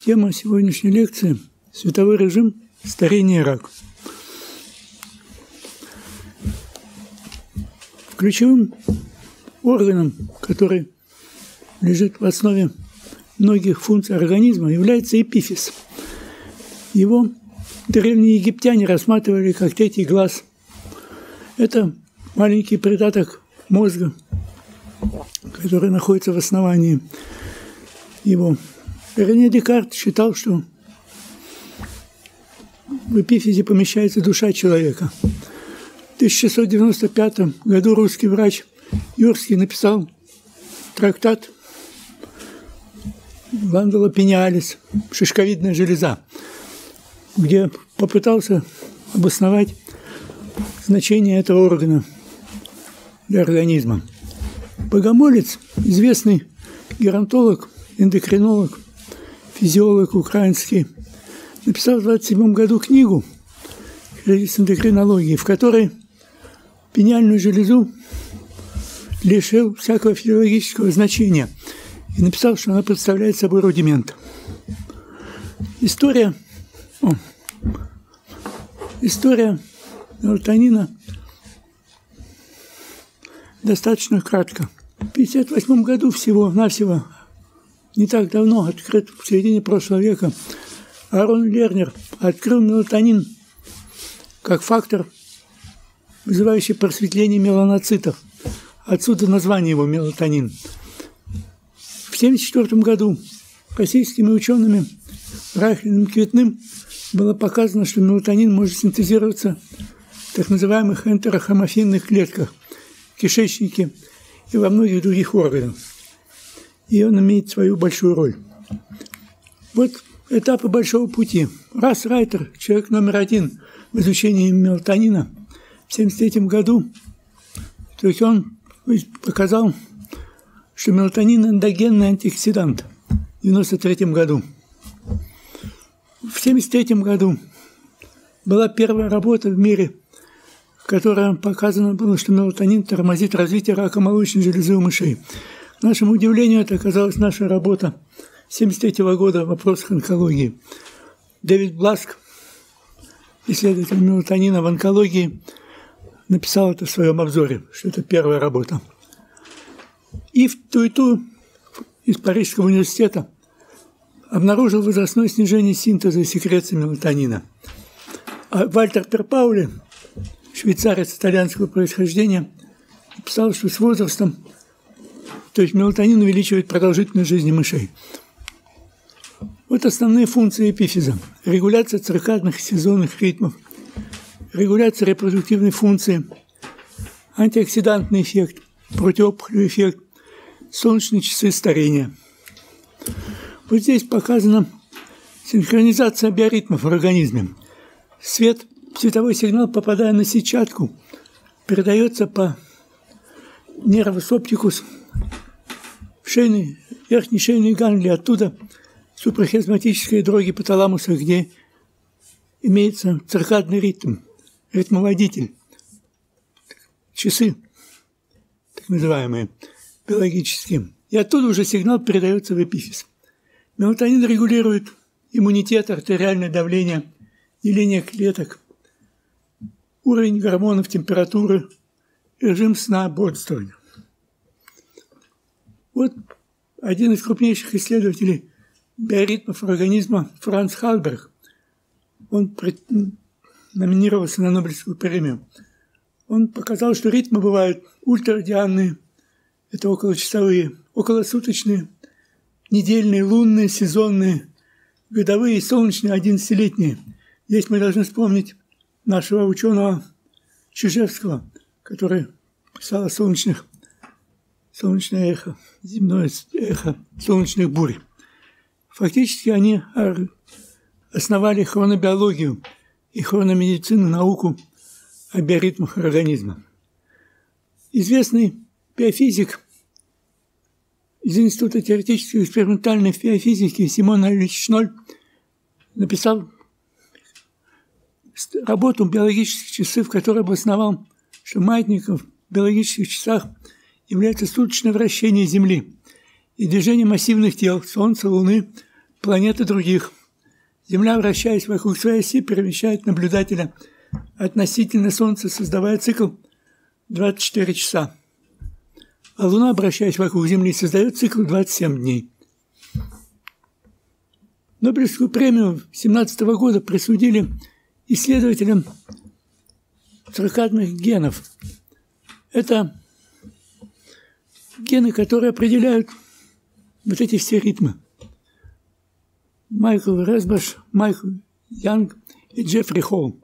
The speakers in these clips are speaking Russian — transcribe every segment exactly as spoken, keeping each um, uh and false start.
Тема сегодняшней лекции – световой режим, старение и рак. Ключевым органом, который лежит в основе многих функций организма, является эпифиз. Его древние египтяне рассматривали как третий глаз. Это маленький придаток мозга, который находится в основании его. Рене Декарт считал, что в эпифизе помещается душа человека. В тысяча шестьсот девяносто пятом году русский врач Юрский написал трактат «Гландула пениалис» – шишковидная железа, где попытался обосновать значение этого органа для организма. Богомолец, известный геронтолог, эндокринолог, физиолог украинский, написал в двадцать седьмом году книгу «Кризис эндокринологии», в которой пениальную железу лишил всякого физиологического значения и написал, что она представляет собой рудимент. История, о, история мелатонина достаточно кратко. В тысяча девятьсот пятьдесят восьмом году всего-навсего, не так давно, открыт в середине прошлого века, Аарон Лернер открыл мелатонин как фактор, вызывающий просветление меланоцитов. Отсюда название его мелатонин. В тысяча девятьсот семьдесят четвёртом году российскими учеными Райхлиным и Кветным было показано, что мелатонин может синтезироваться в так называемых энтерохомофильных клетках, в кишечнике и во многих других органах. И он имеет свою большую роль. Вот этапы большого пути. Расс Райтер, человек номер один в изучении мелатонина, в тысяча девятьсот семьдесят третьем году, то есть он показал, что мелатонин эндогенный антиоксидант в девяносто третьем году. В семьдесят третьем году была первая работа в мире, в которой показано было, что мелатонин тормозит развитие рака молочной железы у мышей. К нашему удивлению, это оказалась наша работа тысяча девятьсот семьдесят третьего года в вопросах онкологии. Дэвид Бласк, исследователь мелатонина в онкологии, написал это в своем обзоре, что это первая работа. И в ту и ту из Парижского университета обнаружил возрастное снижение синтеза и секреции мелатонина. А Вальтер Перпаули, швейцарец итальянского происхождения, написал, что с возрастом, то есть мелатонин увеличивает продолжительность жизни мышей. Вот основные функции эпифиза. Регуляция циркадных и сезонных ритмов, регуляция репродуктивной функции, антиоксидантный эффект, противоопухолевый эффект, солнечные часы старения. Вот здесь показана синхронизация биоритмов в организме. Свет, световой сигнал, попадая на сетчатку, передается по нервус оптикус в шейный, верхний шейный ганглий, оттуда супрахизматические дроги ипоталамуса, где имеется циркадный ритм, ритмоводитель, часы, так называемые, биологические. И оттуда уже сигнал передается в эпифиз. Мелатонин регулирует иммунитет, артериальное давление, деление клеток, уровень гормонов, температуры, режим сна, бодрствования. Вот один из крупнейших исследователей биоритмов организма Франц Халберг, он номинировался на Нобелевскую премию. Он показал, что ритмы бывают ультрарадианные, это околочасовые, околосуточные, недельные, лунные, сезонные, годовые, солнечные, одиннадцатилетние. Здесь мы должны вспомнить нашего ученого Чижевского, который писал о солнечных, солнечное эхо, земное эхо солнечных бурь. Фактически они основали хронобиологию и хрономедицину, науку о биоритмах организма. Известный биофизик из Института теоретической и экспериментальной биофизики Симон Ильич Шноль написал работу «Биологические часы», в которой обосновал, что маятником в биологических часах является суточное вращение Земли и движение массивных тел Солнца, Луны планеты других. Земля, вращаясь вокруг своей оси, перемещает наблюдателя относительно Солнца, создавая цикл двадцать четыре часа. А Луна, обращаясь вокруг Земли, создает цикл двадцать семь дней. Нобелевскую премию две тысячи семнадцатого года присудили исследователям циркадных генов. Это гены, которые определяют вот эти все ритмы. Майкл Росбаш, Майкл Янг и Джеффри Холл.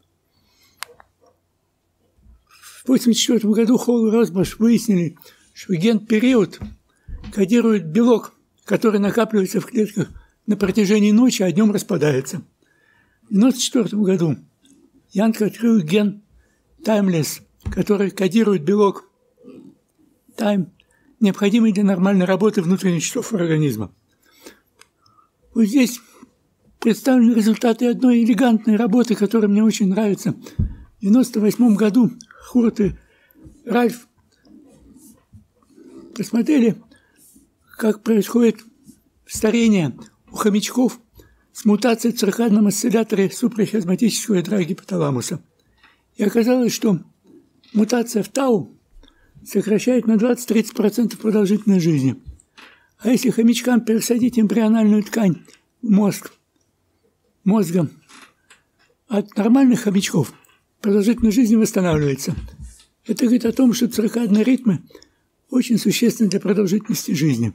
В тысяча девятьсот восемьдесят четвёртом году Холл и Росбаш выяснили, что ген-период кодирует белок, который накапливается в клетках на протяжении ночи, а днем распадается. В девяносто четвёртом году Янг открыл ген Timeless, который кодирует белок Time, необходимый для нормальной работы внутренних часов организма. Вот здесь представлены результаты одной элегантной работы, которая мне очень нравится. В девяносто восьмом году Хурт и Ральф посмотрели, как происходит старение у хомячков с мутацией в циркадном осцилляторе супрахиазматического ядра гипоталамуса. И оказалось, что мутация в тау сокращает на двадцать-тридцать процентов продолжительность жизни. А если хомячкам пересадить эмбриональную ткань в мозг, мозгом от нормальных хомячков, продолжительность жизни восстанавливается. Это говорит о том, что циркадные ритмы очень существенны для продолжительности жизни.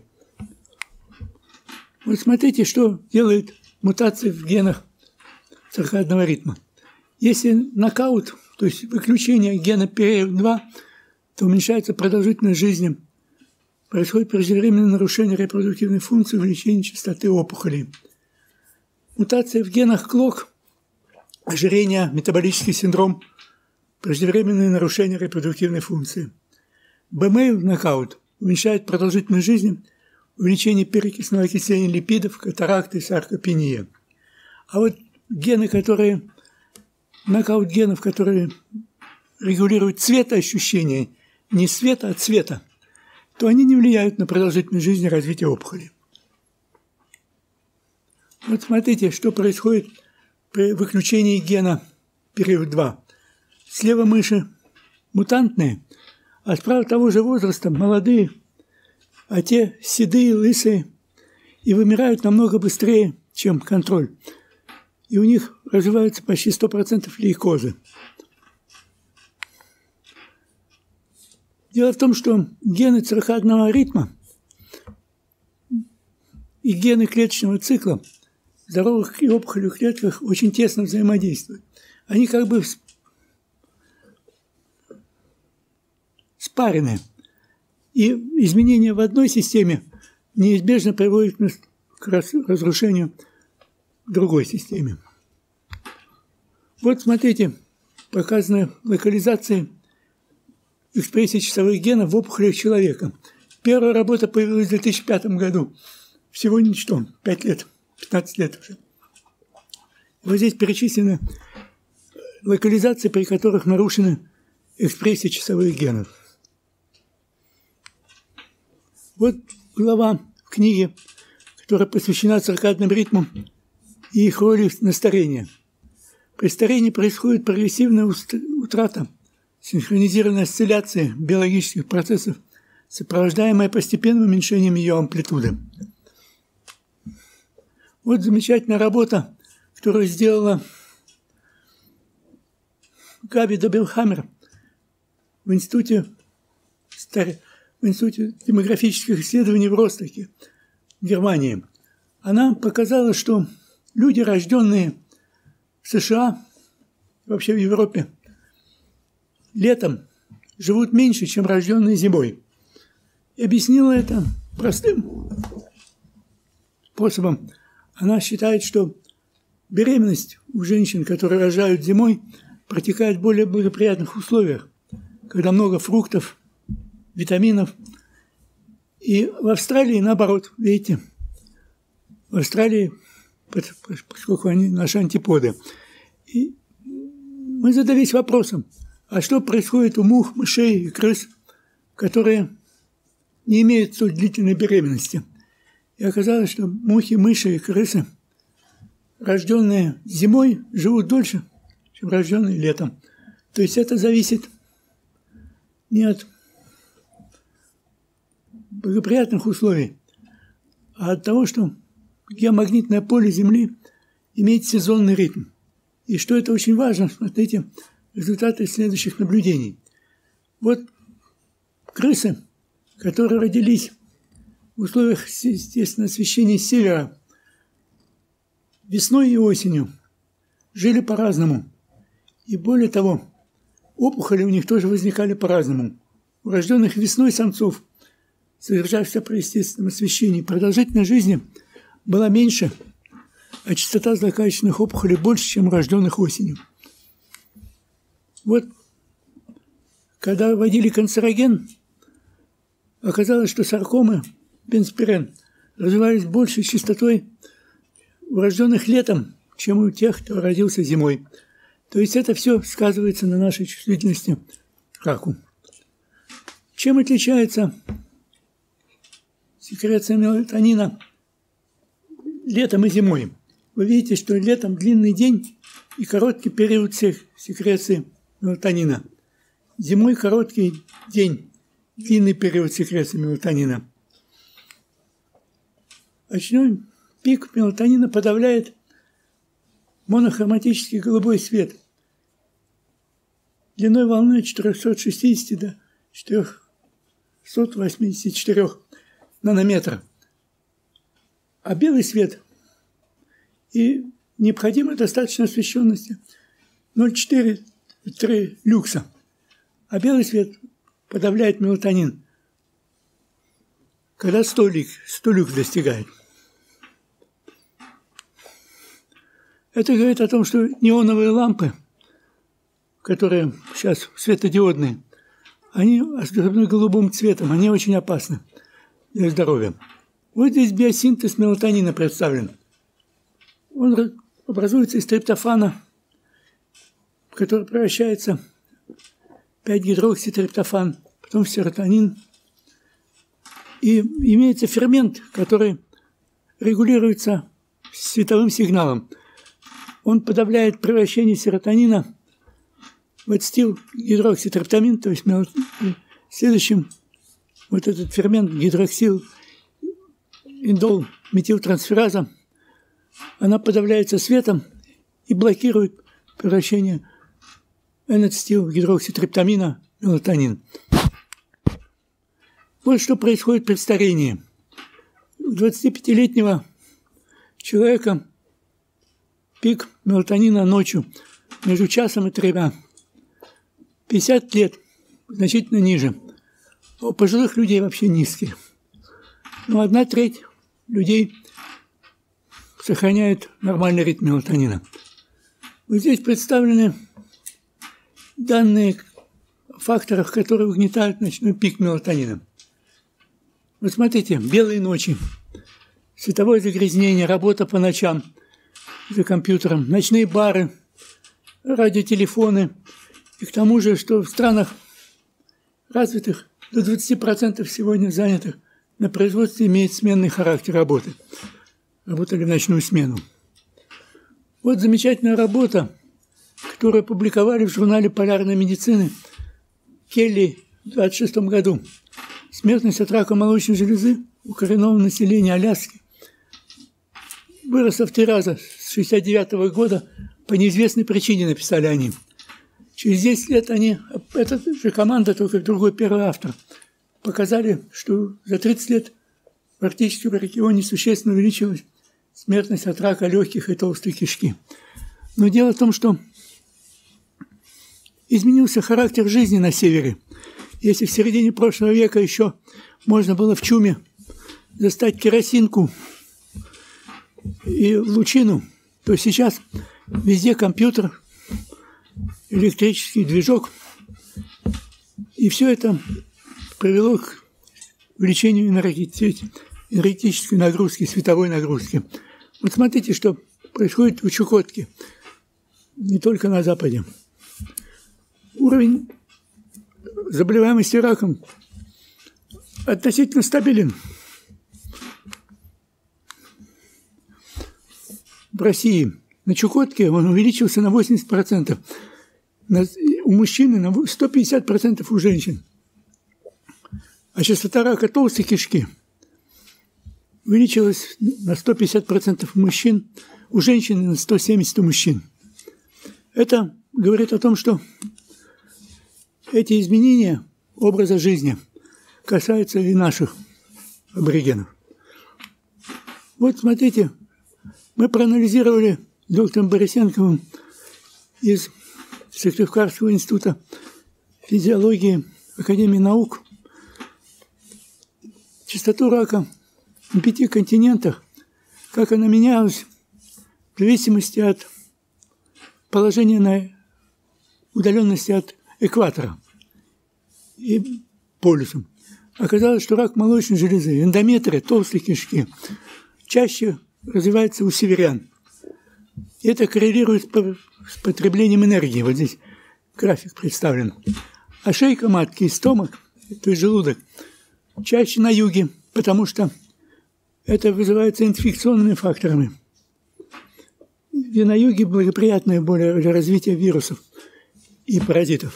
Вот смотрите, что делает мутация в генах циркадного ритма. Если нокаут, то есть выключение гена пи эр два, то уменьшается продолжительность жизни. Происходит преждевременное нарушение репродуктивной функции, увеличение частоты опухолей. Мутация в генах клок, ожирение, метаболический синдром, преждевременное нарушение репродуктивной функции. бэ эм эй нокаут уменьшает продолжительность жизни, увеличение перекисного окисления липидов, катаракты, саркопения. А вот гены, которые, нокаут генов, которые регулируют цветоощущение, не света, а цвета, то они не влияют на продолжительность жизни и развитие опухоли. Вот смотрите, что происходит при выключении гена пи эр два. Слева мыши мутантные, а справа того же возраста молодые, а те седые, лысые, и вымирают намного быстрее, чем контроль. И у них развиваются почти сто процентов лейкозы. Дело в том, что гены циркадного ритма и гены клеточного цикла в здоровых и опухолевых клетках очень тесно взаимодействуют. Они как бы спарены. И изменения в одной системе неизбежно приводят к разрушению другой системе. Вот смотрите, показаны локализации экспрессии часовых генов в опухолях человека. Первая работа появилась в две тысячи пятом году. Всего ничто, пять лет, пятнадцать лет уже. Вот здесь перечислены локализации, при которых нарушены экспрессии часовых генов. Вот глава в книге, которая посвящена циркадным ритмам и их роли на старение. При старении происходит прогрессивная утрата синхронизированной осцилляции биологических процессов, сопровождаемая постепенным уменьшением ее амплитуды. Вот замечательная работа, которую сделала Габи Добелхаммер в институте, в институте демографических исследований в Ростоке, в Германии. Она показала, что люди, рожденные в США, вообще в Европе, летом живут меньше, чем рожденные зимой. И объяснила это простым способом. Она считает, что беременность у женщин, которые рожают зимой, протекает в более благоприятных условиях, когда много фруктов, витаминов. И в Австралии наоборот, видите, в Австралии, поскольку они наши антиподы. И мы задались вопросом, а что происходит у мух, мышей и крыс, которые не имеют столь длительной беременности? И оказалось, что мухи, мыши и крысы, рожденные зимой, живут дольше, чем рожденные летом. То есть это зависит не от благоприятных условий, а от того, что геомагнитное поле Земли имеет сезонный ритм. И что это очень важно, смотрите, результаты следующих наблюдений. Вот крысы, которые родились в условиях, естественно, освещения с севера, весной и осенью, жили по-разному. И более того, опухоли у них тоже возникали по-разному. У рожденных весной самцов, содержавшихся при естественном освещении, продолжительность жизни была меньше, а частота злокачественных опухолей больше, чем у рожденных осенью. Вот, когда вводили канцероген, оказалось, что саркомы, бенспирен, развивались большей частотой у рожденных летом, чем у тех, кто родился зимой. То есть это все сказывается на нашей чувствительности к раку. Чем отличается секреция мелатонина летом и зимой? Вы видите, что летом длинный день и короткий период секреции мелатонина. Зимой короткий день, длинный период секреции мелатонина. Ночной пик мелатонина подавляет монохроматический голубой свет длиной волны от четырехсот шестидесяти до четырехсот восьмидесяти четырёх нанометра. А белый свет и необходимой достаточной освещенности ноль целых четыре десятых - три люкса. А белый свет подавляет мелатонин, когда сто люкс достигает. Это говорит о том, что неоновые лампы, которые сейчас светодиодные, они ослеплены голубым цветом, они очень опасны для здоровья. Вот здесь биосинтез мелатонина представлен. Он образуется из триптофана, который превращается в пять гидрокситриптофан, потом в серотонин. И имеется фермент, который регулируется световым сигналом. Он подавляет превращение серотонина в ацетилгидрокситриптамин, то есть следующим вот этот фермент гидроксил индол метилтрансфераза, она подавляется светом и блокирует превращение N-ацетилгидрокситриптамина в мелатонин. Вот что происходит при старении. У двадцатипятилетнего человека пик мелатонина ночью между часом и тремя. пятьдесят лет значительно ниже. А у пожилых людей вообще низкие. Но одна треть людей сохраняет нормальный ритм мелатонина. Вот здесь представлены данные о факторах, которые угнетают ночной пик мелатонина. Вот смотрите, белые ночи, световое загрязнение, работа по ночам за компьютером, ночные бары, радиотелефоны. И к тому же, что в странах развитых до двадцати процентов сегодня занятых на производстве имеет сменный характер работы. Работали в ночную смену. Вот замечательная работа, которую опубликовали в журнале «Полярная медицина» Келли в двадцать шестом году. Смертность от рака молочной железы у коренного населения Аляски выросла в три раза с шестьдесят девятого года по неизвестной причине, написали они. Через десять лет они, эта же команда, только другой первый автор, показали, что за тридцать лет практически в регионе существенно увеличилась смертность от рака легких и толстой кишки. Но дело в том, что изменился характер жизни на севере. Если в середине прошлого века еще можно было в чуме достать керосинку и лучину, то сейчас везде компьютер, электрический движок. И все это привело к увеличению энергетической нагрузки, световой нагрузки. Вот смотрите, что происходит у Чукотки, не только на Западе. Уровень заболеваемости раком относительно стабилен. в России. На Чукотке он увеличился на восемьдесят процентов. У мужчин и на сто пятьдесят процентов у женщин. А частота рака толстой кишки увеличилась на сто пятьдесят процентов у мужчин, у женщин и на сто семьдесят процентов у мужчин. Это говорит о том, что эти изменения образа жизни касаются и наших аборигенов. Вот смотрите, мы проанализировали с доктором Борисенковым из Сыктывкарского института физиологии Академии наук частоту рака на пяти континентах, как она менялась в зависимости от положения на удаленности от экватора и полюсом. Оказалось, что рак молочной железы, эндометрия, толстой кишки чаще развивается у северян. И это коррелирует с потреблением энергии. Вот здесь график представлен. А шейка матки и стомах, то есть желудок, чаще на юге, потому что это вызывается инфекционными факторами. И на юге благоприятное более для развития вирусов и паразитов.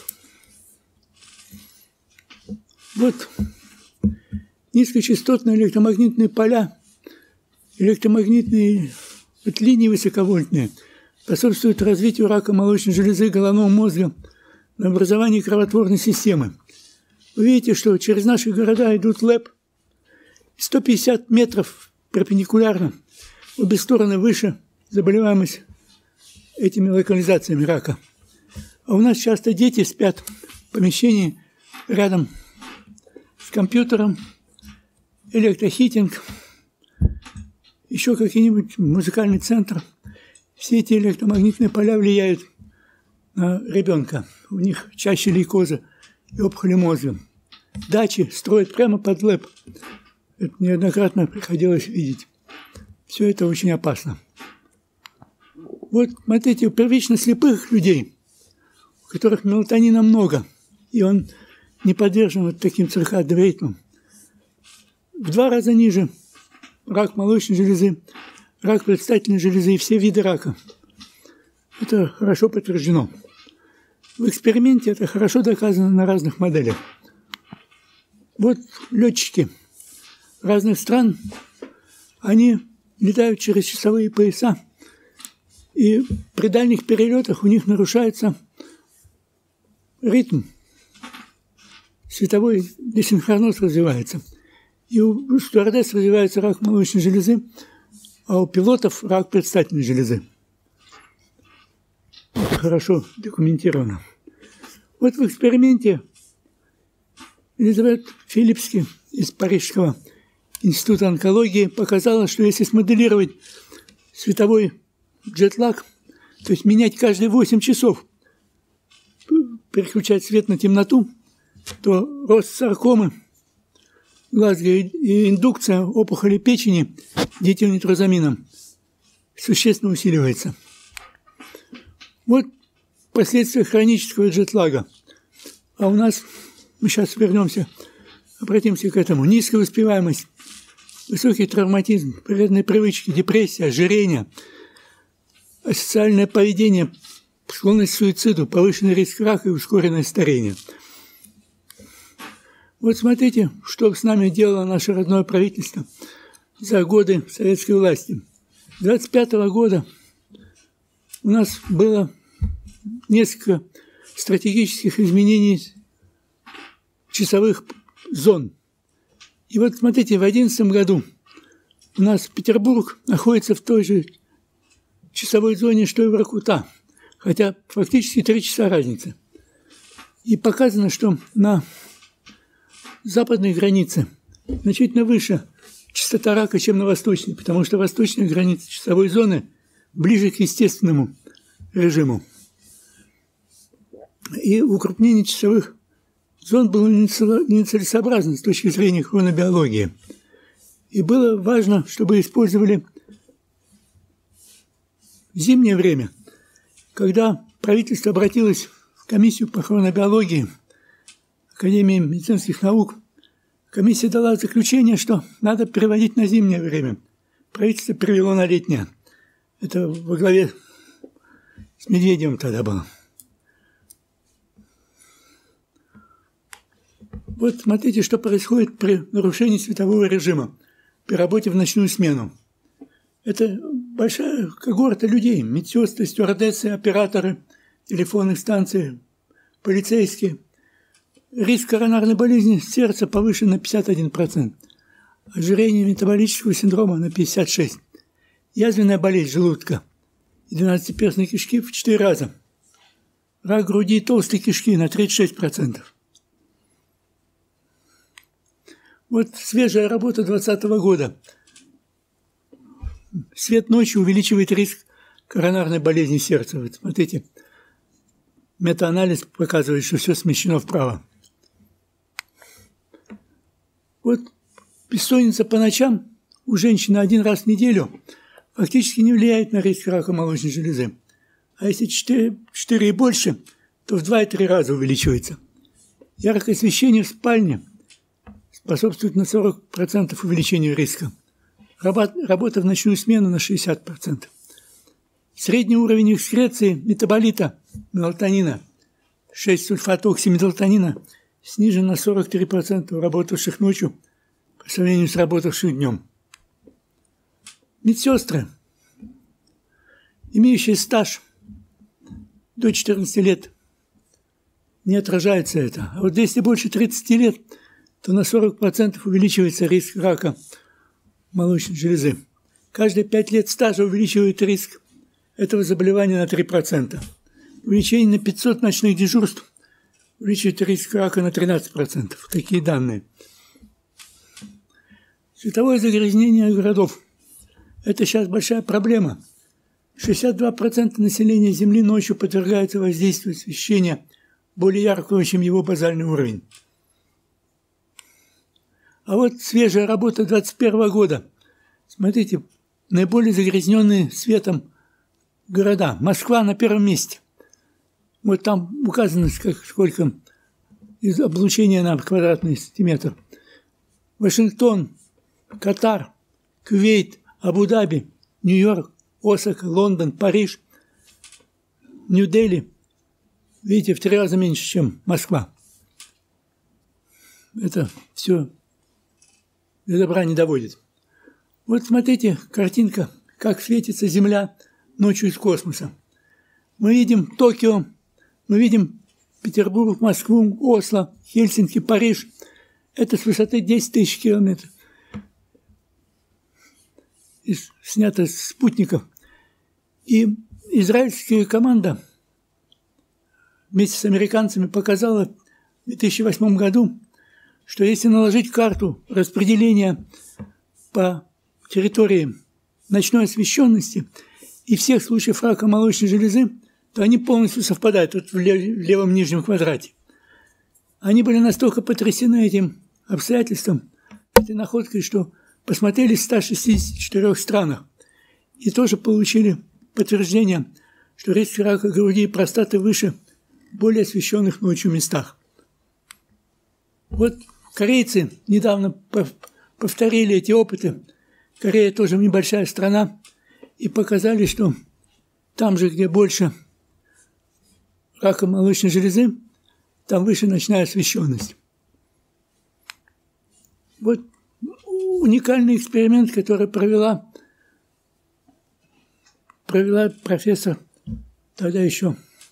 Вот низкочастотные электромагнитные поля, электромагнитные вот линии высоковольтные способствуют развитию рака молочной железы, головного мозга, на образование кровотворной системы. Вы видите, что через наши города идут ЛЭП, сто пятьдесят метров перпендикулярно, в обе стороны выше заболеваемость этими локализациями рака. А у нас часто дети спят в помещении рядом с компьютером, электрохитинг, еще какой-нибудь музыкальный центр. Все эти электромагнитные поля влияют на ребенка. У них чаще лейкоза и опухоли мозга. Дачи строят прямо под ЛЭП. Это неоднократно приходилось видеть. Все это очень опасно. Вот, смотрите, у первично слепых людей, у которых мелатонина много, и он не подвержен вот таким циркадным ритмам, в два раза ниже рак молочной железы, рак предстательной железы и все виды рака. Это хорошо подтверждено. В эксперименте это хорошо доказано на разных моделях. Вот летчики разных стран, они летают через часовые пояса, и при дальних перелетах у них нарушается ритм. Световой десинхроноз развивается. И у стюардесс развивается рак молочной железы, а у пилотов рак предстательной железы. Это хорошо документировано. Вот в эксперименте Элизабет Филлипски из Парижского института онкологии показала, что если смоделировать световой джетлаг, то есть менять каждые восемь часов, переключать свет на темноту, то рост саркомы глаза и индукция опухоли печени диэтилнитрозамином существенно усиливается. Вот последствия хронического джетлага. А у нас, мы сейчас вернемся, обратимся к этому. Низкая успеваемость, высокий травматизм, вредные привычки, депрессия, ожирение, асоциальное поведение, склонность к суициду, повышенный риск рака и ускоренное старение. Вот смотрите, что с нами делало наше родное правительство за годы советской власти. С двадцать пятого года у нас было несколько стратегических изменений часовых зон. И вот смотрите, в две тысячи одиннадцатом году у нас Петербург находится в той же часовой зоне, что и Воркута, хотя фактически три часа разницы. И показано, что на западной границе значительно выше частота рака, чем на восточной, потому что восточная граница часовой зоны ближе к естественному режиму. И укрупнение часовых зон было нецелесообразно с точки зрения хронобиологии. И было важно, чтобы использовали в зимнее время, когда правительство обратилось в комиссию по хронобиологии Академии медицинских наук, комиссия дала заключение, что надо переводить на зимнее время. Правительство перевело на летнее. Это во главе с Медведевым тогда было. Вот смотрите, что происходит при нарушении светового режима, при работе в ночную смену. Это большая когорта людей, медсестры, стюардессы, операторы телефонных станций, полицейские. Риск коронарной болезни сердца повышен на пятьдесят один процент, ожирение метаболического синдрома на пятьдесят шесть процентов, язвенная болезнь желудка и двенадцатиперстной кишки в четыре раза, рак груди и толстой кишки на тридцать шесть процентов. Вот свежая работа двадцатого года. Свет ночью увеличивает риск коронарной болезни сердца. Вот смотрите, метаанализ показывает, что все смещено вправо. Вот бессонница по ночам у женщины один раз в неделю фактически не влияет на риск рака молочной железы. А если четыре, четыре и больше, то в два-три раза увеличивается. Яркое освещение в спальне способствует на сорок процентов увеличению риска. Работа в ночную смену на шестьдесят процентов. Средний уровень экскреции метаболита мелатонина, шесть-сульфатоксимелатонина, снижен на сорок три процента у работавших ночью по сравнению с работавших днем. Медсестры, имеющие стаж до четырнадцати лет, не отражается это. А вот если больше тридцати лет, то на сорок процентов увеличивается риск рака молочной железы. Каждые пять лет стажа увеличивает риск этого заболевания на три процента. Увеличение на пятьсот ночных дежурств увеличивает риск рака на тринадцать процентов. Такие данные. Световое загрязнение городов. Это сейчас большая проблема. шестьдесят два процента населения Земли ночью подвергаются воздействию освещения более яркого, чем его базальный уровень. А вот свежая работа двадцать первого года. Смотрите, наиболее загрязненные светом города. Москва на первом месте. Вот там указано, как, сколько из облучения на квадратный сантиметр. Вашингтон, Катар, Кувейт, Абу-Даби, Нью-Йорк, Осака, Лондон, Париж, Нью-Дели. Видите, в три раза меньше, чем Москва. Это все до добра не доводит. Вот смотрите, картинка, как светится Земля ночью из космоса. Мы видим Токио, мы видим Петербург, Москву, Осло, Хельсинки, Париж. Это с высоты десять тысяч километров. И снято с спутников. И израильская команда вместе с американцами показала в две тысячи восьмом году, что если наложить карту распределения по территории ночной освещенности и всех случаев рака молочной железы, то они полностью совпадают вот в, лев, в левом нижнем квадрате. Они были настолько потрясены этим обстоятельством, этой находкой, что посмотрели в ста шестидесяти четырёх странах и тоже получили подтверждение, что риск рака груди и простаты выше в более освещенных ночью местах. Вот корейцы недавно повторили эти опыты. Корея тоже небольшая страна. И показали, что там же, где больше рака молочной железы, там выше ночная освещенность. Вот уникальный эксперимент, который провела, провела профессор, тогда еще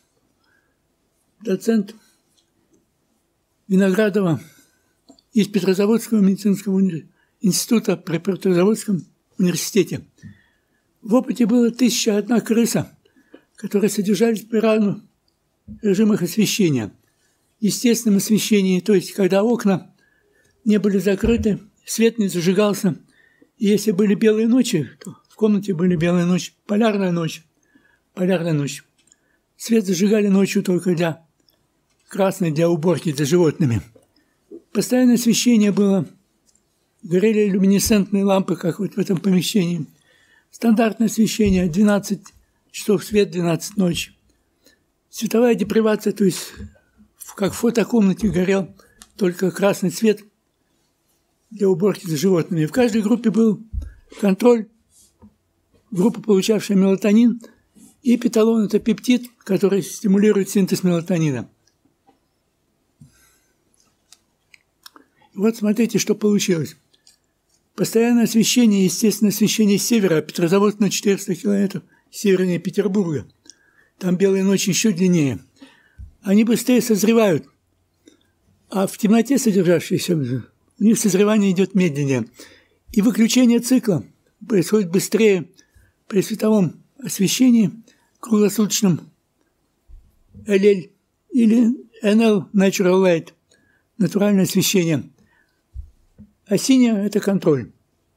доцент Виноградова из Петрозаводского медицинского института при Петрозаводском университете. В опыте было тысяча одна крыса, которые содержались в разных режимах освещения. Естественном освещении, то есть когда окна не были закрыты, свет не зажигался. И если были белые ночи, то в комнате были белые ночи, полярная ночь, полярная ночь. Свет зажигали ночью только для красной, для уборки за животными. Постоянное освещение было, горели люминесцентные лампы, как вот в этом помещении. Стандартное освещение, двенадцать часов свет, двенадцать ночи. Световая депривация, то есть как в фотокомнате горел только красный цвет для уборки за животными. В каждой группе был контроль группа, получавшая мелатонин, и эпиталон – это пептид, который стимулирует синтез мелатонина. Вот смотрите, что получилось. Постоянное освещение, естественное освещение с севера, Петрозаводск на четыреста километров севернее Петербурга. Там белые ночи еще длиннее. Они быстрее созревают. А в темноте содержащиеся, у них созревание идет медленнее. И выключение цикла происходит быстрее при световом освещении, круглосуточном эл эл или эн эл, Natural Light, натуральное освещение. А синее – это контроль.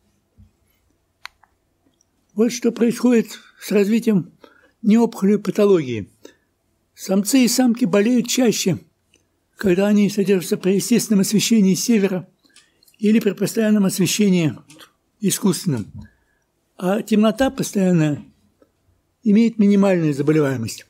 Вот что происходит с развитием неопухолевой патологии. Самцы и самки болеют чаще, когда они содержатся при естественном освещении с севера или при постоянном освещении искусственном. А темнота постоянная имеет минимальную заболеваемость.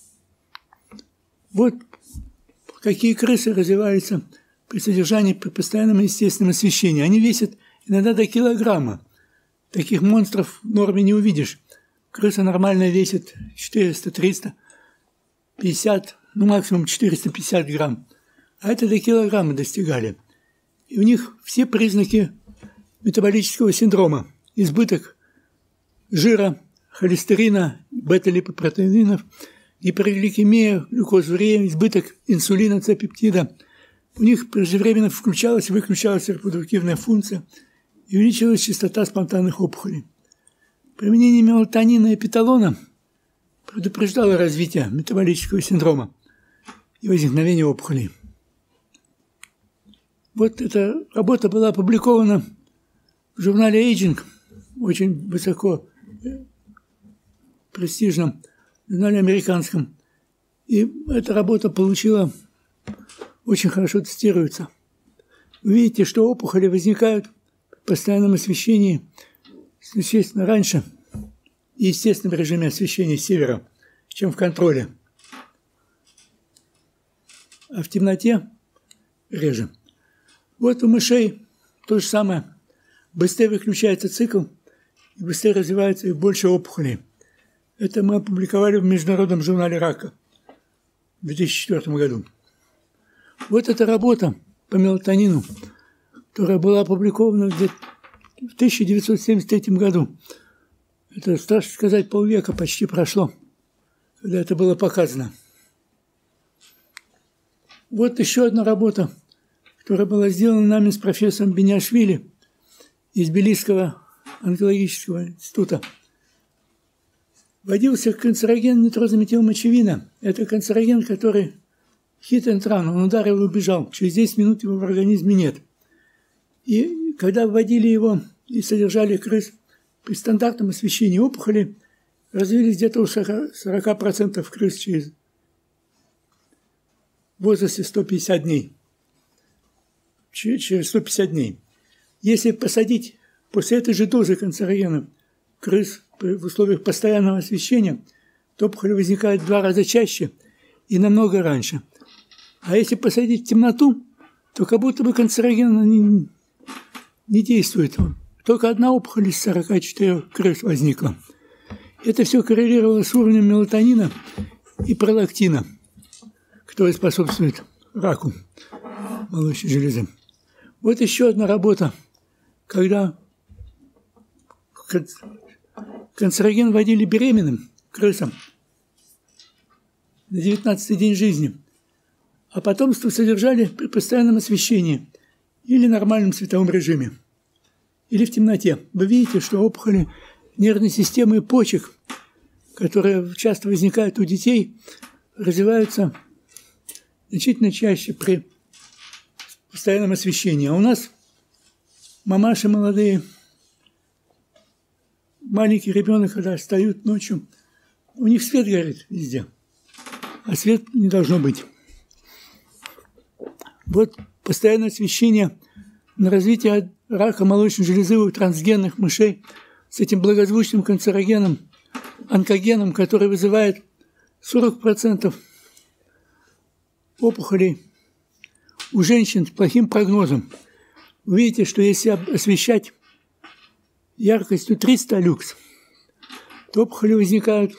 Вот какие крысы развиваются при содержании при постоянном естественном освещении. Они весят иногда до килограмма. Таких монстров в норме не увидишь. Крыса нормально весит четыреста, триста, пятьдесят, ну максимум четыреста пятьдесят грамм. А это до килограмма достигали. И у них все признаки метаболического синдрома. Избыток жира, холестерина, бета-липопротеинов, гипергликемия, глюкозурия, избыток инсулина, С-пептида. У них преждевременно включалась и выключалась репродуктивная функция и увеличилась частота спонтанных опухолей. Применение мелатонина и эпиталона предупреждало развитие метаболического синдрома и возникновение опухолей. Вот эта работа была опубликована в журнале Aging, очень высоко престижном журнале американском. И эта работа получила, очень хорошо тестируется. Вы видите, что опухоли возникают в постоянном освещении, естественно, раньше и естественном режиме освещения с севера, чем в контроле. А в темноте реже. Вот у мышей то же самое. Быстрее выключается цикл, и быстрее развивается и больше опухолей. Это мы опубликовали в Международном журнале рака в две тысячи четвёртом году. Вот эта работа по мелатонину, которая была опубликована в тысяча девятьсот семьдесят третьем году. Это, страшно сказать, полвека почти прошло, когда это было показано. Вот еще одна работа, которая была сделана нами с профессором Бениашвили из Тбилисского онкологического института. Вводился канцероген нитрозаметилмочевина. Это канцероген, который hit and run, он ударил и убежал. Через десять минут его в организме нет. И когда вводили его и содержали крыс при стандартном освещении опухоли, развились где-то у сорок процентов крыс через в возрасте сто пятьдесят дней. Через сто пятьдесят дней. Если посадить после этой же дозы канцерогена крыс в условиях постоянного освещения, то опухоль возникает в два раза чаще и намного раньше. А если посадить в темноту, то как будто бы канцероген не, не действует. Только одна опухоль из сорока четырёх крыс возникла. Это все коррелировало с уровнем мелатонина и пролактина, который способствует раку молочной железы. Вот еще одна работа, когда канцероген вводили беременным крысам на девятнадцатый день жизни, а потомство содержали при постоянном освещении или нормальном световом режиме, или в темноте. Вы видите, что опухоли нервной системы и почек, которые часто возникают у детей, развиваются значительно чаще при постоянном освещении. А у нас мамаши молодые, маленький ребенок, когда встают ночью, у них свет горит везде, а свет не должно быть. Вот постоянное освещение на развитие рака молочной железы у трансгенных мышей с этим благозвучным канцерогеном, онкогеном, который вызывает сорок процентов опухолей у женщин с плохим прогнозом. Вы видите, что если освещать яркостью триста люкс, то опухоли возникают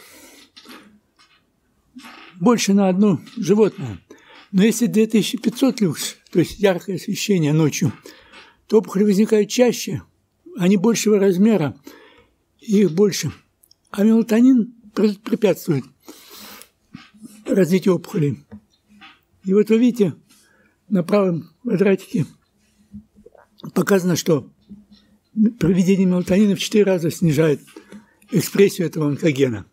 больше на одно животное. Но если две тысячи пятьсот люкс, то есть яркое освещение ночью, то опухоли возникают чаще, они большего размера, и их больше. А мелатонин препятствует развитию опухолей. И вот вы видите, на правом квадратике показано, что проведение мелатонина в четыре раза снижает экспрессию этого онкогена.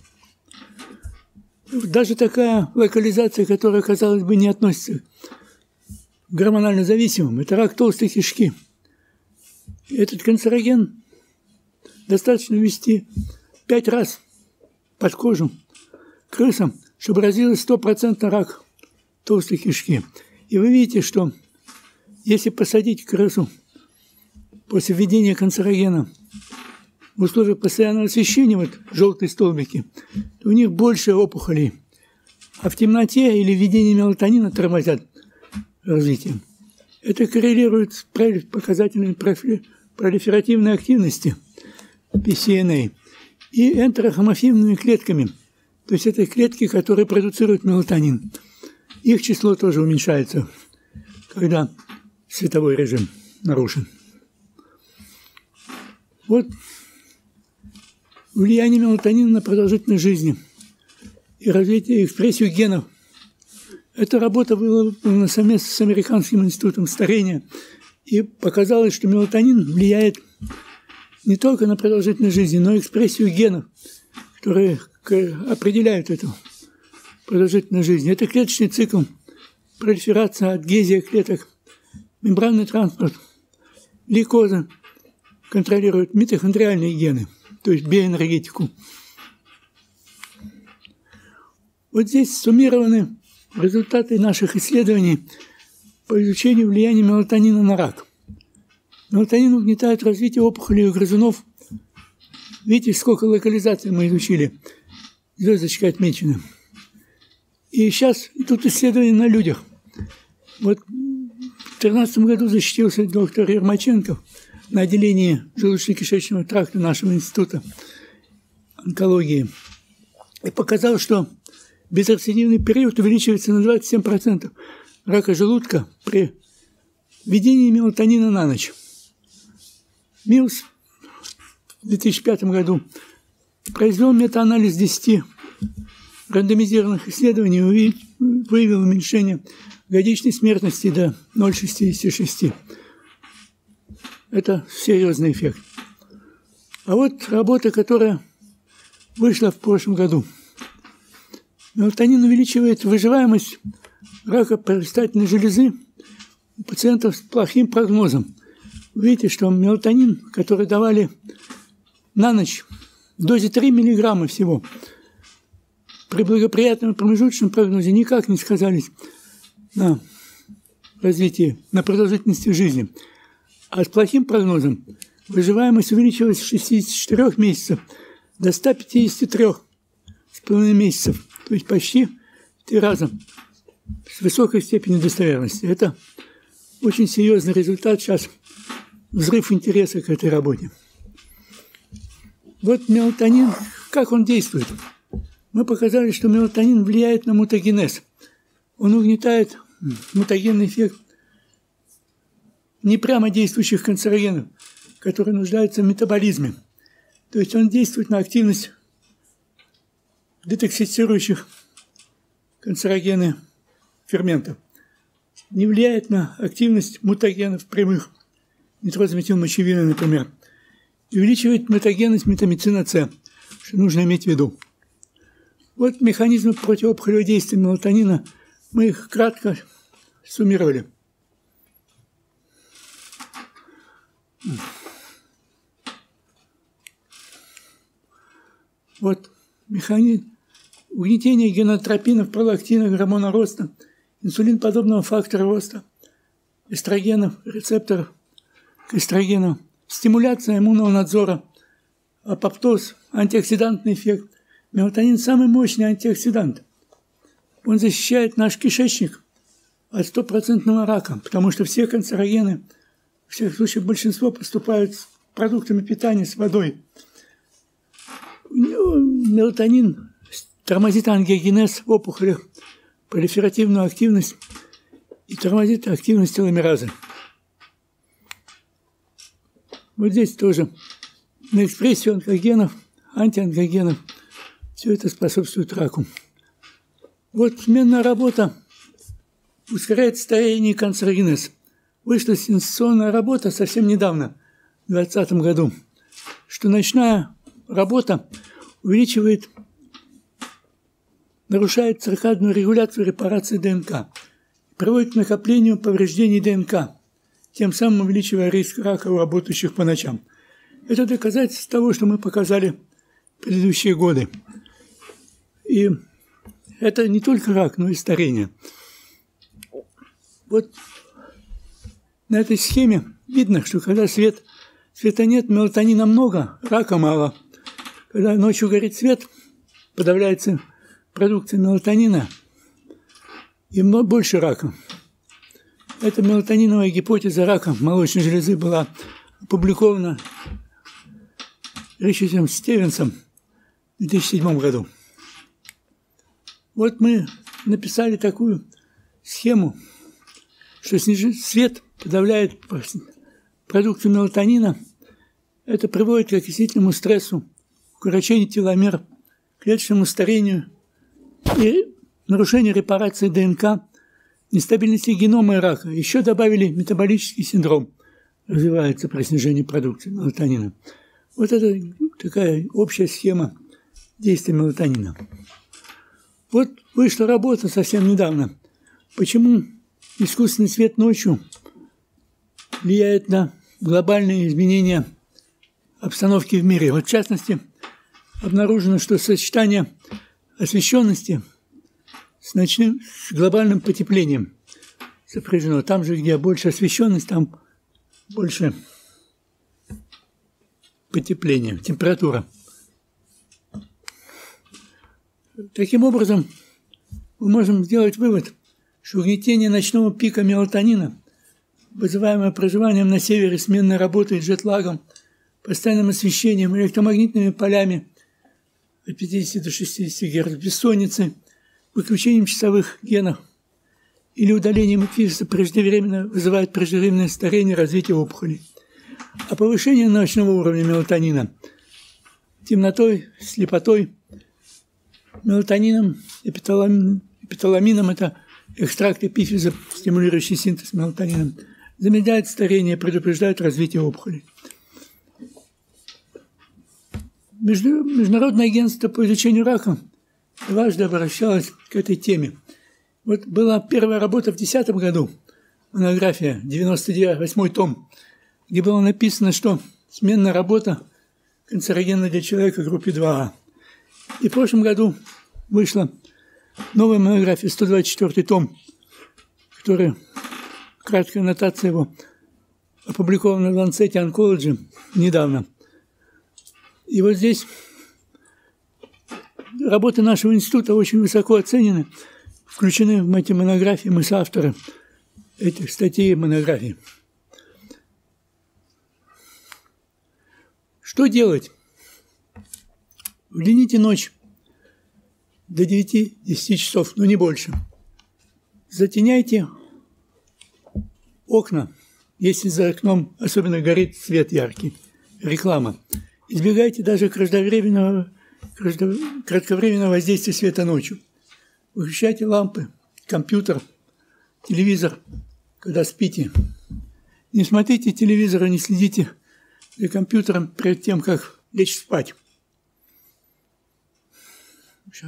Даже такая локализация, которая, казалось бы, не относится к гормонально зависимым, это рак толстой кишки. Этот канцероген достаточно ввести пять раз под кожу крысам, чтобы развилась стопроцентный рак толстой кишки. И вы видите, что если посадить крысу после введения канцерогена в условиях постоянного освещения, вот желтые столбики, то у них больше опухолей. А в темноте или введение мелатонина тормозят развитие. Это коррелирует с показателями пролиферативной активности пи си эн эй и энтерохомофильными клетками. То есть это клетки, которые продуцируют мелатонин. Их число тоже уменьшается, когда световой режим нарушен. Вот влияние мелатонина на продолжительность жизни и развитие и экспрессию генов. Эта работа была выполнена совместно с Американским институтом старения, и показалось, что мелатонин влияет не только на продолжительность жизни, но и экспрессию генов, которые определяют эту продолжительность жизни. Это клеточный цикл, пролиферация, адгезия клеток, мембранный транспорт, гликоза контролируют митохондриальные гены, то есть биоэнергетику. Вот здесь суммированы результаты наших исследований по изучению влияния мелатонина на рак. Мелатонин угнетает развитие опухолей у грызунов. Видите, сколько локализаций мы изучили. Звездочкой отмечены. И сейчас идут исследования на людях. Вот в две тысячи тринадцатом году защитился доктор Ермаченков на отделении желудочно-кишечного тракта нашего института онкологии. И показал, что безрецидивный период увеличивается на двадцать семь процентов рака желудка при введении мелатонина на ночь. МИЛС в две тысячи пятом году произвел метаанализ десяти рандомизированных исследований и выявил уменьшение годичной смертности до ноль целых шестьдесят шесть сотых. Это серьезный эффект. А вот работа, которая вышла в прошлом году. Мелатонин увеличивает выживаемость рака предстательной железы у пациентов с плохим прогнозом. Вы видите, что мелатонин, который давали на ночь в дозе три миллиграмма всего, при благоприятном промежуточном прогнозе никак не сказались на развитии, на продолжительности жизни. А с плохим прогнозом выживаемость увеличилась с шестидесяти четырёх месяцев до ста пятидесяти трёх с половиной месяцев. То есть почти в три раза с высокой степенью достоверности. Это очень серьезный результат. Сейчас взрыв интереса к этой работе. Вот мелатонин, как он действует? Мы показали, что мелатонин влияет на мутагенез. Он угнетает мутагенный эффект непрямо действующих канцерогенов, которые нуждаются в метаболизме. То есть он действует на активность детоксицирующих канцерогены ферментов. Не влияет на активность мутагенов прямых, нитрозометилмочевины, например. И увеличивает мутагенность метамицина С, что нужно иметь в виду. Вот механизмы противоопухолевого действия мелатонина. Мы их кратко суммировали. Вот механизм угнетения генотропинов, пролактинов, гормона роста, инсулинподобного фактора роста, эстрогенов, рецепторов к эстрогенам, стимуляция иммунного надзора, апоптоз, антиоксидантный эффект. Мелатонин – самый мощный антиоксидант. Он защищает наш кишечник от стопроцентного рака, потому что все канцерогены, в всех случаях большинство поступают с продуктами питания, с водой. Мелатонин тормозит ангиогенез в опухолях, пролиферативную активность и тормозит активность теломеразы. Вот здесь тоже на экспрессию онкогенов, антионкогенов, все это способствует раку. Вот сменная работа ускоряет старение и канцерогенез. Вышла сенсационная работа совсем недавно, в двадцатом году, что ночная работа увеличивает, нарушает циркадную регуляцию репарации ДНК, приводит к накоплению повреждений ДНК, тем самым увеличивая риск рака у работающих по ночам. Это доказательство того, что мы показали в предыдущие годы. И это не только рак, но и старение. Вот на этой схеме видно, что когда свет, света нет, мелатонина много, рака мало. Когда ночью горит свет, подавляется продукция мелатонина и больше рака. Эта мелатониновая гипотеза рака молочной железы была опубликована Ричардом Стивенсом в две тысячи седьмом году. Вот мы написали такую схему, что свет подавляет продукцию мелатонина. Это приводит к окислительному стрессу, укорочению теломер, клеточному старению и нарушению репарации ДНК, нестабильности генома и рака. Еще добавили метаболический синдром, развивается при снижении продукции мелатонина. Вот это такая общая схема действия мелатонина. Вот вышла работа совсем недавно. Почему искусственный свет ночью влияет на глобальные изменения обстановки в мире. Вот в частности, обнаружено, что сочетание освещенности с ночным, с глобальным потеплением сопряжено. Там же, где больше освещенность, там больше потепления, температура. Таким образом, мы можем сделать вывод, что угнетение ночного пика мелатонина, вызываемое проживанием на севере, сменной работой, джетлагом, постоянным освещением, электромагнитными полями от пятидесяти до шестидесяти герц, бессонницей, выключением часовых генов или удалением эпифиза преждевременно вызывает преждевременное старение и развитие опухолей. А повышение ночного уровня мелатонина темнотой, слепотой, мелатонином, эпиталамином, эпиталамином – это экстракт эпифиза, стимулирующий синтез мелатонина, замедляет старение, предупреждает развитие опухолей. Международное агентство по изучению рака дважды обращалось к этой теме. Вот была первая работа в две тысячи десятом году, монография, девяносто восьмой том, где было написано, что сменная работа канцерогенна для человека группе два А. И в прошлом году вышла новая монография, сто двадцать четвёртый том, которая, краткая аннотация его, опубликована в Lancet Oncology недавно. И вот здесь работы нашего института очень высоко оценены, включены в эти монографии, мы соавторы этих статей и монографий. Что делать? Удлините ночь до девяти-десяти часов, но не больше. Затеняйте окна, если за окном особенно горит свет яркий, реклама. Избегайте даже кратковременного, кратковременного воздействия света ночью. Выключайте лампы, компьютер, телевизор, когда спите. Не смотрите телевизор, не следите за компьютером перед тем, как лечь спать. Сейчас.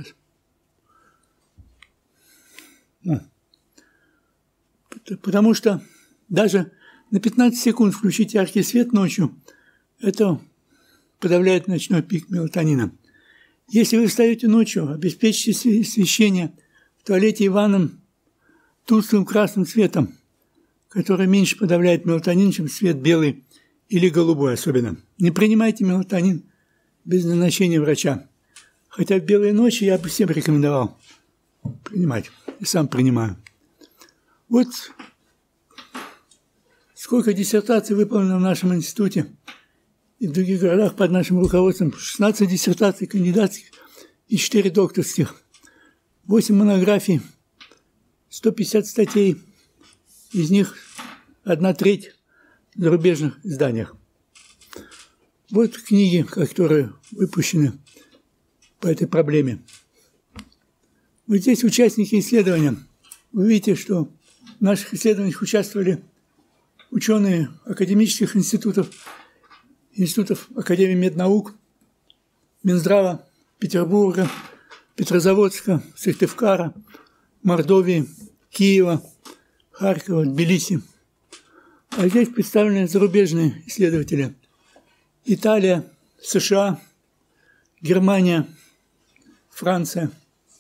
Потому что даже на пятнадцать секунд включить яркий свет ночью, это подавляет ночной пик мелатонина. Если вы встаете ночью, обеспечьте освещение в туалете и ванном тусклым красным цветом, который меньше подавляет мелатонин, чем свет белый или голубой особенно. Не принимайте мелатонин без назначения врача. Хотя в белые ночи я бы всем рекомендовал принимать. И сам принимаю. Вот сколько диссертаций выполнено в нашем институте и в других городах под нашим руководством шестнадцать диссертаций кандидатских и четыре докторских, восемь монографий, сто пятьдесят статей, из них одна треть в зарубежных изданиях. Вот книги, которые выпущены по этой проблеме. Вот здесь участники исследования. Вы видите, что в наших исследованиях участвовали ученые академических институтов, институтов Академии меднаук, Минздрава, Петербурга, Петрозаводска, Сыктывкара, Мордовии, Киева, Харькова, Тбилиси. А здесь представлены зарубежные исследователи. Италия, США, Германия, Франция.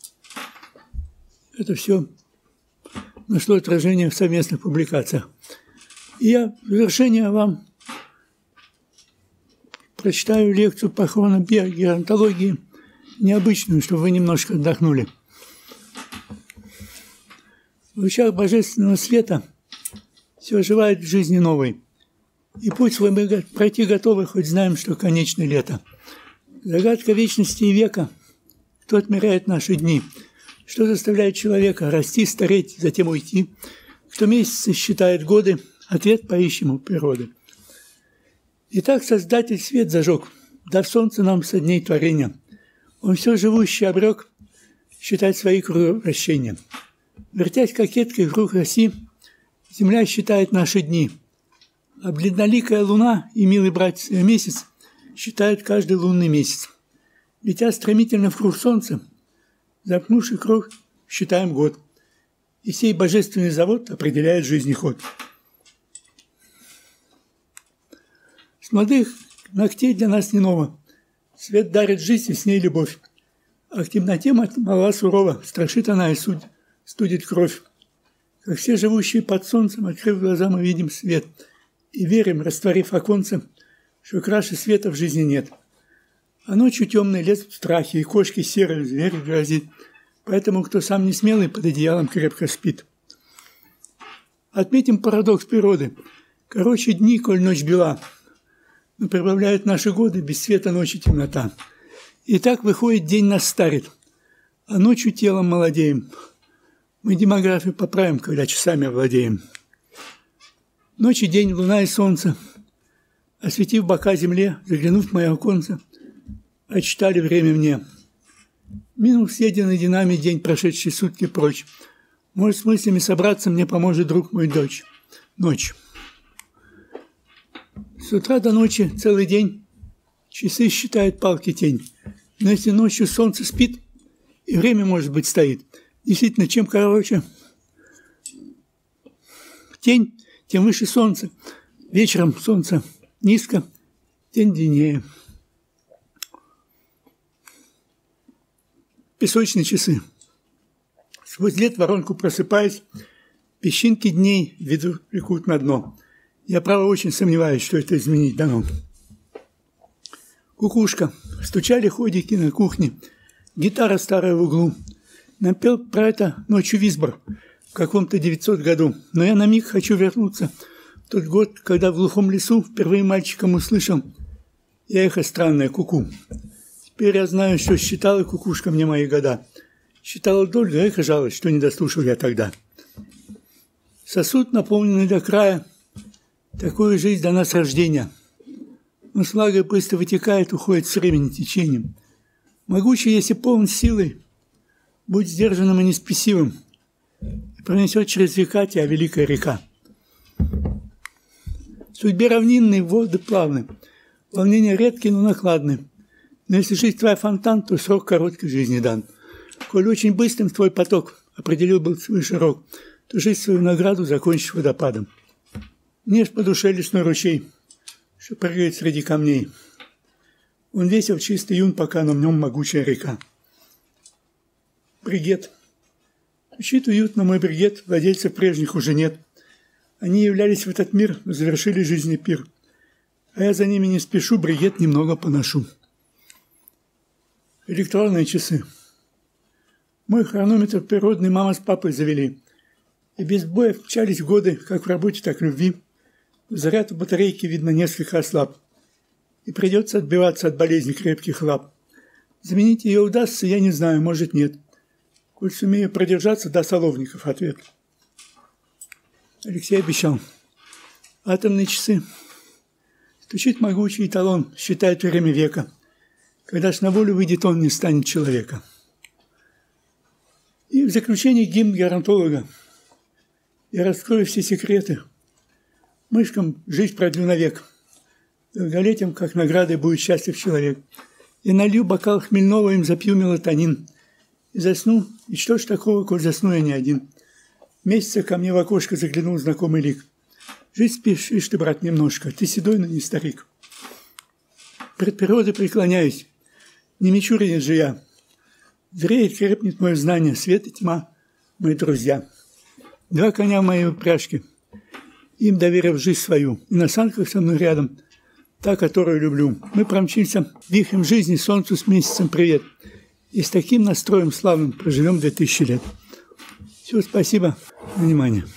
Это все нашло отражение в совместных публикациях. И я в завершение вам прочитаю лекцию по хронобиогеронтологии, необычную, чтобы вы немножко отдохнули. В лучах божественного света все оживает в жизни новой. И путь свой мы пройти готовы, хоть знаем, что конечное лето. Загадка вечности и века. Кто отмеряет наши дни? Что заставляет человека расти, стареть, затем уйти? Кто месяцы считает годы? Ответ поищем у природы. Итак, Создатель свет зажег, дав солнце нам со дней творения. Он все живущее обрек считать свои круговращения. Вертясь кокеткой в круг оси, земля считает наши дни. А бледноликая луна и милый братец месяц считают каждый лунный месяц. Летя стремительно в круг солнца, замкнувший круг, считаем год. И сей божественный завод определяет жизни ход. С молодых ногтей для нас не ново. Свет дарит жизнь и с ней любовь. А к темноте мала сурова, страшит она и суд, студит кровь. Как все живущие под солнцем, открыв глаза, мы видим свет. И верим, растворив оконце, что краше света в жизни нет. А ночью темные лезут страхи, и кошки серые зверь грозит. Поэтому, кто сам не смелый, под одеялом крепко спит. Отметим парадокс природы. Короче дни, коль ночь бела, но прибавляют наши годы без света ночи темнота. И так выходит, день нас старит, а ночью телом молодеем. Мы демографию поправим, когда часами овладеем. Ночь и день, луна и солнце, осветив бока земле, заглянув в мое оконце, отчитали время мне. Минул съеденный динами день, прошедший сутки прочь. Может, с мыслями собраться мне поможет друг мой дочь. Ночь. С утра до ночи целый день часы считают палки тень. Но если ночью солнце спит, и время, может быть, стоит. Действительно, чем короче тень, тем выше солнце. Вечером солнце низко, тень длиннее. Песочные часы. Сквозь лет воронку просыпаясь, песчинки дней ведут, влекут на дно. Я, право, очень сомневаюсь, что это изменить дано. Кукушка. Стучали ходики на кухне. Гитара старая в углу. Напел про это ночью Висбор в каком-то девятисотом году. Но я на миг хочу вернуться в тот год, когда в глухом лесу впервые мальчиком услышал я эхо странное, куку. Теперь я знаю, что считала кукушка мне мои года. Считала долго, эхо жалость, что не дослушал я тогда. Сосуд, наполненный до края, такую жизнь дана с рождения. Но с влагой быстро вытекает, уходит с времени течением. Могучий, если полон силой, будь сдержанным и неспесивым, и пронесет через века тебя великая река. В судьбе равнинной воды плавны, волнения редкие, но накладны. Но если жизнь твоя фонтан, то срок короткой жизни дан. Коль очень быстрым твой поток определил был свой широк, то жизнь свою награду закончишь водопадом. Мне ж по душе лесной ручей, что прыгает среди камней. Он весел чистый юн, пока на нем могучая река. Бригет. Звучит уютно мой бригет, владельцев прежних уже нет. Они являлись в этот мир, но завершили жизненный пир. А я за ними не спешу, бригет немного поношу. Электронные часы. Мой хронометр природный мама с папой завели. И без боя вчались годы, как в работе, так и в любви. Заряд в батарейке, видно, несколько ослаб. и придется отбиваться от болезни крепких лап. Заменить ее удастся, я не знаю, может, нет. Коль сумею продержаться до Соловников, ответ. Алексей обещал. Атомные часы. Стучит могучий эталон, считает время века. Когда ж на волю выйдет он, не станет человека. И в заключение гимн геронтолога. Я раскрою все секреты. Мышкам жизнь продлю навек. Долголетием, как наградой, будет счастлив человек. Я налью бокал хмельного, им запью мелатонин. И засну, и что ж такого, коль засну я не один. Месяца ко мне в окошко заглянул знакомый лик. Жить спешишь ты, брат, немножко, ты седой, но не старик. Пред природой преклоняюсь, не мичуринец же я. Зреет, крепнет мое знание, свет и тьма, мои друзья. Два коня в моей упряжке, им доверив жизнь свою, и на санках со мной рядом, та, которую люблю. Мы промчимся вихрем жизни, солнцу с месяцем привет. И с таким настроем славным проживем две тысячи лет. Все, спасибо за внимание.